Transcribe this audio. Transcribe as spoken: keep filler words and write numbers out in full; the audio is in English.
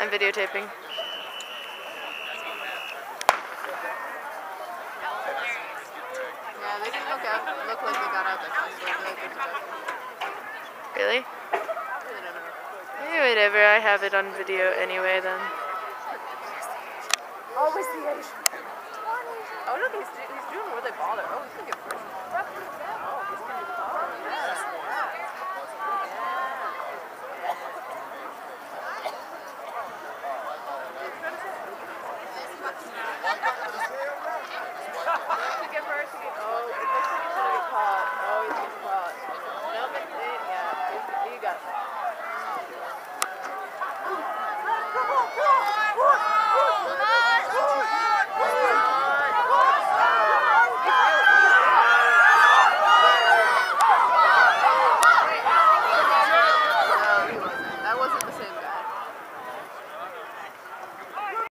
I'm videotaping. Yeah, they didn't look out, look like they got out that fast. So I feel like they're dead. Really? I really don't know. Hey, whatever, I have it on video anyway then. Always the Asian. Oh, look, he's, he's doing where they bother. Oh, he's gonna get first.